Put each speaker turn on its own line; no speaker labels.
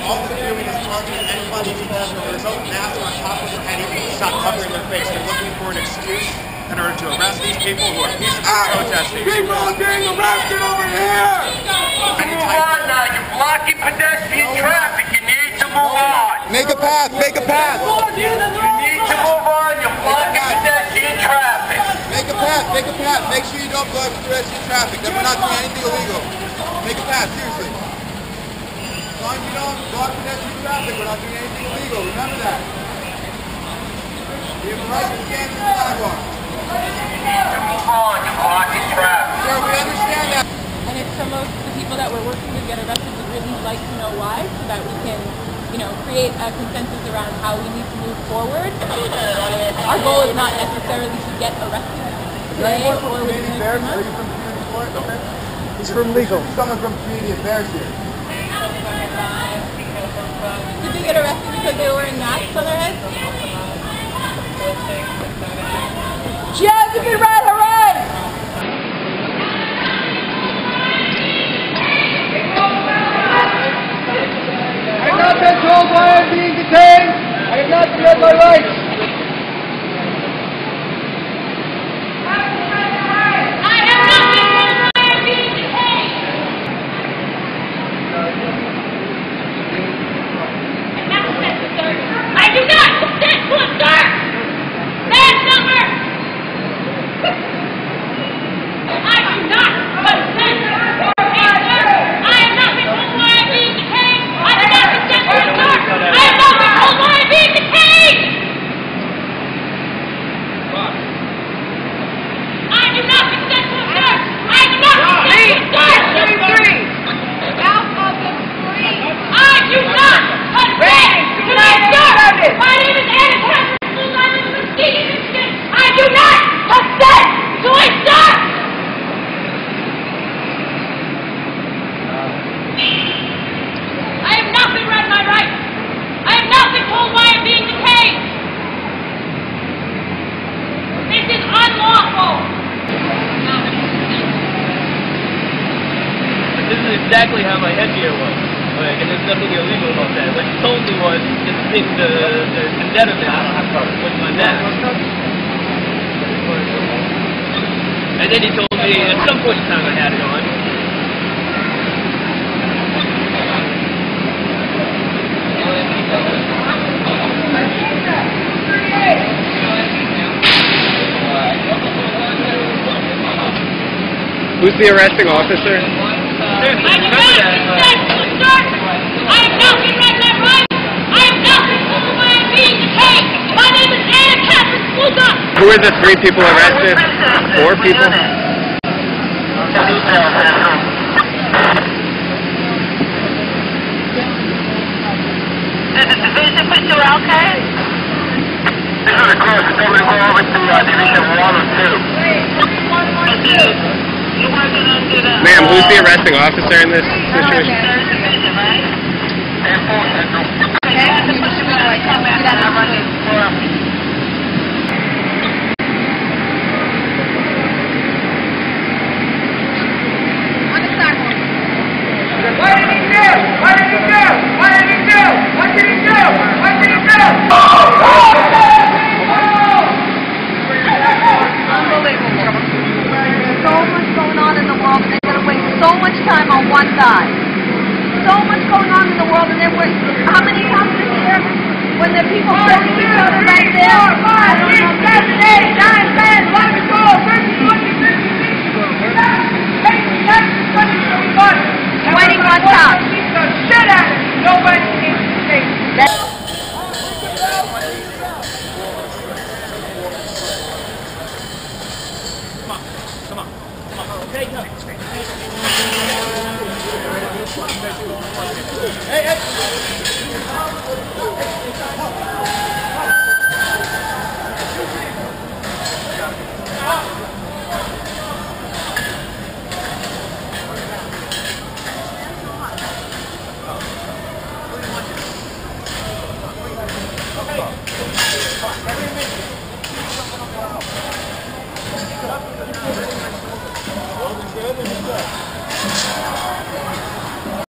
all they're doing is targeting anybody who has a result mask on top of their head, even if it's not covering their face. They're looking for an excuse in order to arrest these people who are peacefully protesting.
People are being arrested over here!
Move on now, you're blocking pedestrian traffic, you need to move on.
Make a path, make a path!
You need to move on, you're blocking pedestrian traffic.
Make a path, make a path. Make sure you don't block pedestrian traffic. Then we're not doing anything illegal. Make a path, seriously. As long as you don't block pedestrian traffic, we're not doing anything illegal. Remember that. We have a right to stand in the sidewalk.
Move on, you're blocking traffic.
Sir, we understand that.
And if some of the people that we're working with get arrested, we'd really like to know why, so that we can, create a consensus around how we need to move forward. Our goal is not necessarily to get arrested today or within the next month.
Are you from Community Court? Okay.
He's from legal.
Someone from Community Affairs here.
Did they get arrested because they were wearing masks on their heads? Jazz, you can ride, hooray!
I have not been told why I'm being detained. I have not read my rights.
This is exactly how my headgear was. Like, and there's nothing illegal about that. What he told me was just pick the detonate with my neck. And then he told me at some point in time I had it on.
Who's the arresting officer?
I am not being read my rights. I am not told why I'm being detained. My name is Anna Catherine Sluga.
Who are the 3 people arrested? 4 people?
Is the division put you out, okay? This is a close. It's over to go over to Division 1 or 2.
Ma'am, who's the arresting officer in this situation?
Okay.